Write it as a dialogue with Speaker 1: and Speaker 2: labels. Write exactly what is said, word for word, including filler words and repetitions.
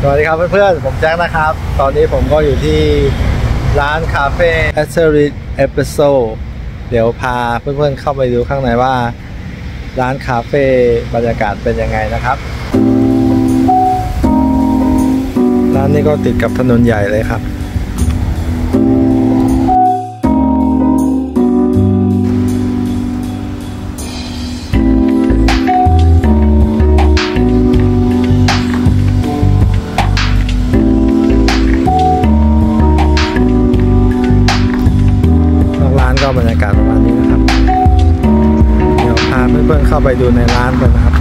Speaker 1: สวัสดีครับเพื่อนๆผมแจ็คนะครับตอนนี้ผมก็อยู่ที่ร้านคาเฟ่แอสเซอริเอสเปรสโซ่เดี๋ยวพาเพื่อนๆเข้าไปดูข้างในว่าร้านคาเฟ่บรรยากาศเป็นยังไงนะครับร้านนี้ก็ติดกับถนนใหญ่เลยครับก็บรรยากาศประมาณนี้นะครับเดี๋ยวพาเพื่อนๆเข้าไปดูในร้านกันนะครับ